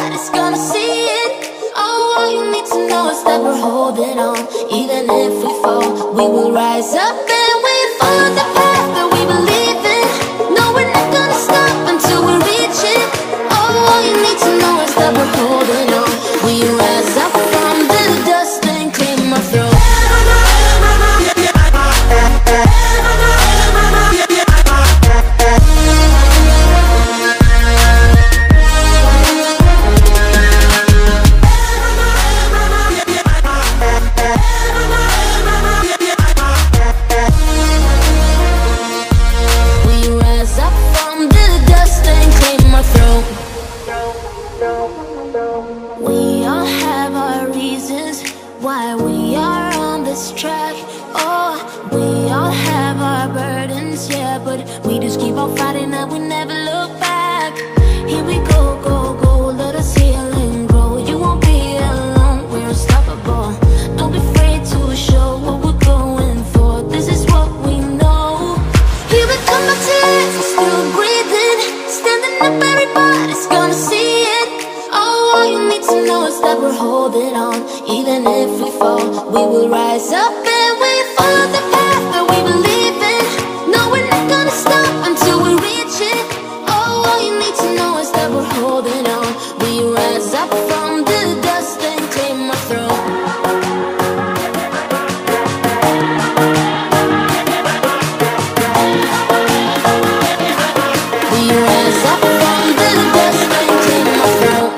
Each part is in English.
everybody's gonna see it. Oh, all you need to know is that we're holding on. Even if we fall, we will rise up and we follow the path that we believe in. No, we're not gonna stop until we reach it. Oh, all you need to know is that we're holding on. We rise up from the dust and claim our throne. We all have our reasons why we are on this track. Oh, we all have our burdens, yeah, but we just keep on fighting and we never look back. Here we go, go, go, let us heal and grow. You won't be alone, we're unstoppable. Don't be afraid to show what we're going for. This is what we know. Here we come back to life, we're still breathing. Standing up, everybody's gonna see it. Oh, all you need to know is that we're holding on. Even if we fall, we will rise up and we follow the path that we believe in. No, we're not gonna stop until we reach it. Oh, all you need to know is that we're holding on. We rise up from the dust and claim our throne. We rise up from the dust and claim our throne.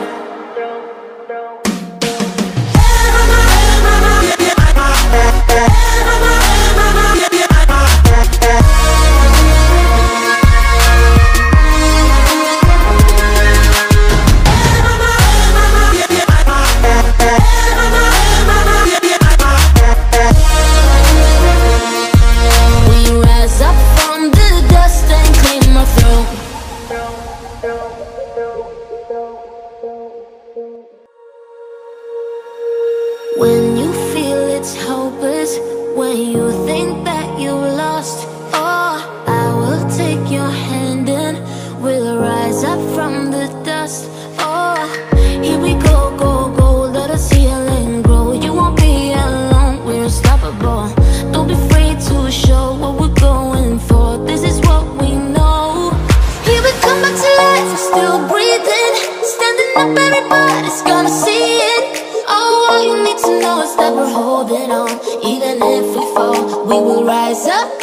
When you feel it's hopeless, when you think that you lost, oh, I will take your hand and we'll rise up from the dust. Oh, here we go, go, go, let us heal and grow. You won't be alone, we're unstoppable. Don't be afraid to show what we're going for. This is what we know. Here we come back to life, we're still breathing. Standing up, everybody's gonna see it. Oh, all you need to know is that we're holding on. Even if we fall, we will rise up.